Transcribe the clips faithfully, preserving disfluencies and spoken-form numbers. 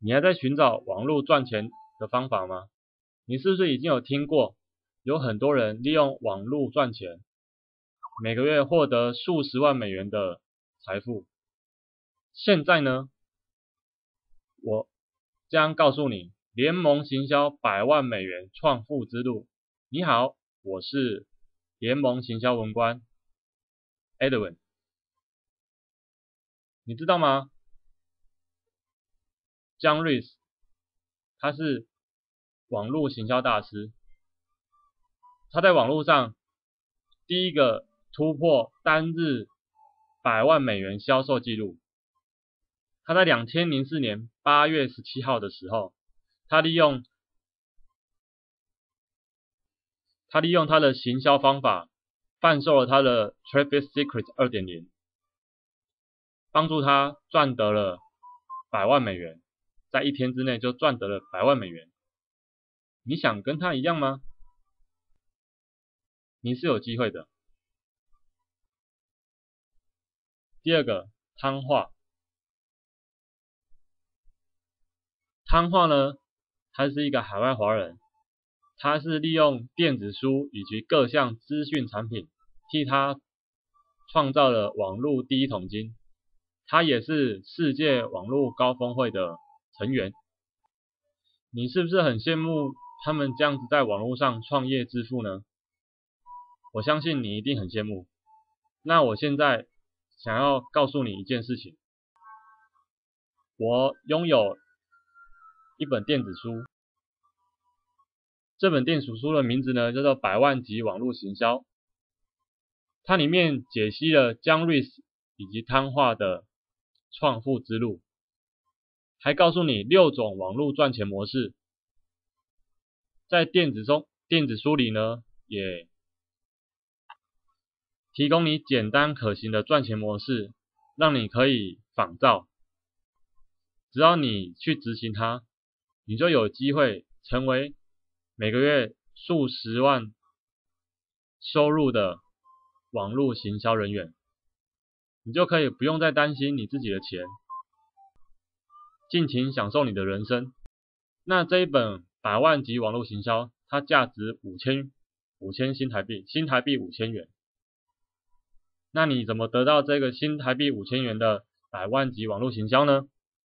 你还在寻找网络赚钱的方法吗？你是不是已经有听过，有很多人利用网络赚钱，每个月获得数十万美元的财富？现在呢，我将告诉你联盟行销百万美元创富之路。你好，我是联盟行销文官 Edwin。你知道吗？John Ries 他是网络行销大师，他在网络上第一个突破单日百万美元销售记录。他在二零零四年八月十七号的时候，他利用他利用他的行销方法贩售了他的 Traffic Secret 二点零， 帮助他赚得了百万美元，在一天之内就赚得了百万美元。你想跟他一样吗？你是有机会的。第二个，汤化。汤化呢，他是一个海外华人，他是利用电子书以及各项资讯产品，替他创造了网络第一桶金。他也是世界网络高峰会的成员。你是不是很羡慕他们这样子在网络上创业致富呢？我相信你一定很羡慕。那我现在想要告诉你一件事情，我拥有一本电子书，这本电子书的名字呢叫做《百万级网络行销》，它里面解析了John Ries以及汤化的创富之路，还告诉你六种网络赚钱模式。在电子中电子书里呢，也提供你简单可行的赚钱模式，让你可以仿造。只要你去执行它，你就有机会成为每个月数十万收入的网络行销人员。你就可以不用再担心你自己的钱，尽情享受你的人生。那这一本百万级网络行销，它价值五千五千新台币，新台币五千元。那你怎么得到这个新台币五千元的百万级网络行销呢？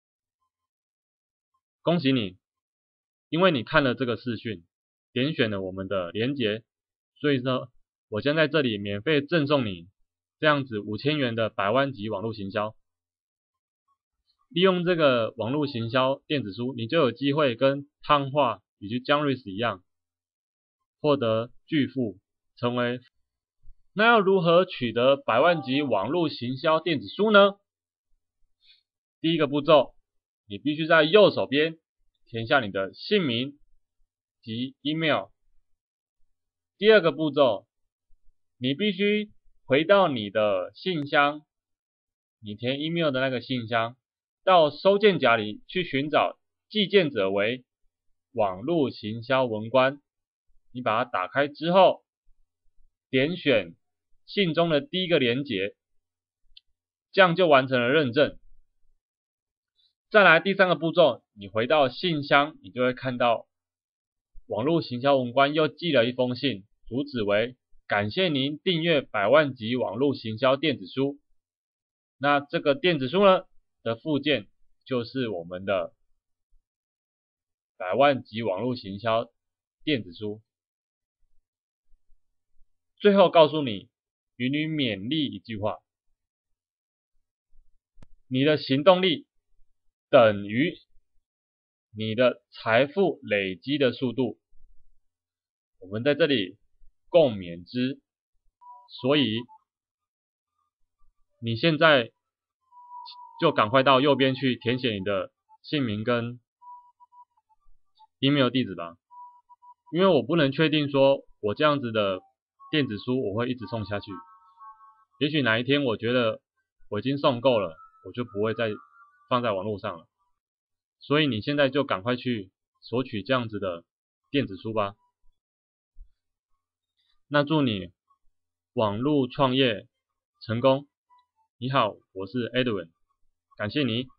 恭喜你，因为你看了这个视讯，点选了我们的连结，所以呢，我将在这里免费赠送你这样子五千元的百万级网络行销。利用这个网络行销电子书，你就有机会跟汤化以及John Ries一样，获得巨富，成为。那要如何取得百万级网络行销电子书呢？第一个步骤，你必须在右手边填下你的姓名及 email。第二个步骤，你必须回到你的信箱，你填 email 的那个信箱，到收件夹里去寻找寄件者为网络行销文官。你把它打开之后，点选信中的第一个连结，这样就完成了认证。再来第三个步骤，你回到信箱，你就会看到网络行销文官又寄了一封信，主旨为感谢您订阅百万级网络行销电子书。那这个电子书呢的附件就是我们的百万级网络行销电子书。最后告诉你，与你勉励一句话，你的行动力等于你的财富累积的速度。我们在这里共勉之。所以你现在就赶快到右边去填写你的姓名跟 email 地址吧，因为我不能确定说我这样子的电子书我会一直送下去，也许哪一天我觉得我已经送够了，我就不会再放在网络上了。所以你现在就赶快去索取这样子的电子书吧。那祝你网络创业成功。你好，我是 Edwin， 感谢你。